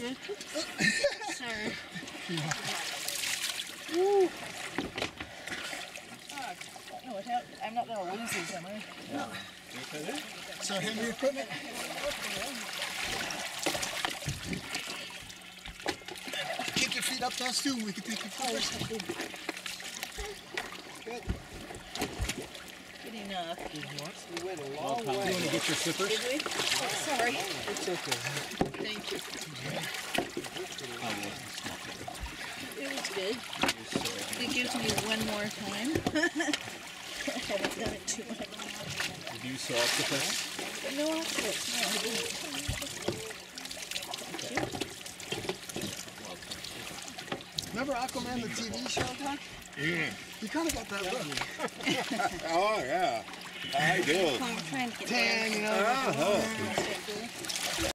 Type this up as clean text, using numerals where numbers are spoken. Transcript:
good? Sorry. Woo. No, I'm not going to lose these, am I? No. So heavy equipment. Keep your feet up to us too. We can take your photos. Good. Good enough. We went a long way. You want to get your slippers? Did we? Oh, sorry. It's okay. Thank you. It was good. It gives me one more time. I haven't done it too much. Did you saw octopus? No octopus. No, I didn't. Thank you. Remember Aquaman, the TV show, Doc? Yeah. You kind of got that look. Oh, yeah. I do. I'm trying to get Tan, you know. Oh.